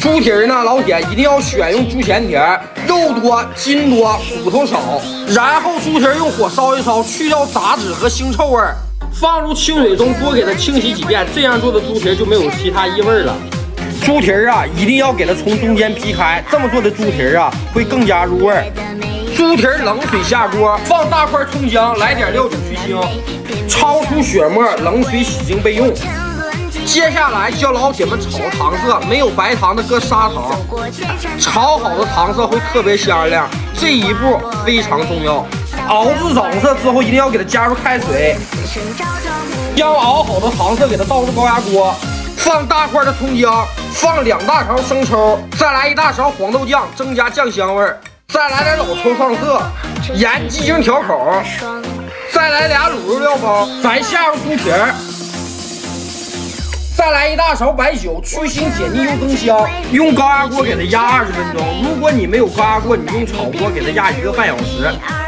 猪蹄儿呢，老铁一定要选用猪前蹄儿，肉多、筋多、骨头少。然后猪蹄儿用火烧一烧，去掉杂质和腥臭味儿，放入清水中多给它清洗几遍，这样做的猪蹄儿就没有其他异味了。猪蹄儿啊，一定要给它从中间劈开，这么做的猪蹄儿啊会更加入味儿。猪蹄儿冷水下锅，放大块葱姜，来点料酒去腥，焯出血沫，冷水洗净备用。接下来教老铁们炒糖色，没有白糖的搁砂糖，炒好的糖色会特别香亮，这一步非常重要。熬至枣色之后，一定要给它加入开水，将熬好的糖色给它倒入高压锅，放大块的葱姜，放2大勺生抽，再来1大勺黄豆酱，增加酱香味儿，再来点老抽上色，盐鸡精调口，再来俩卤肉料包，咱下入猪蹄儿。再来1大勺白酒，去腥解腻又增香。用高压锅给它压20分钟。如果你没有高压锅，你用炒锅给它压1个半小时。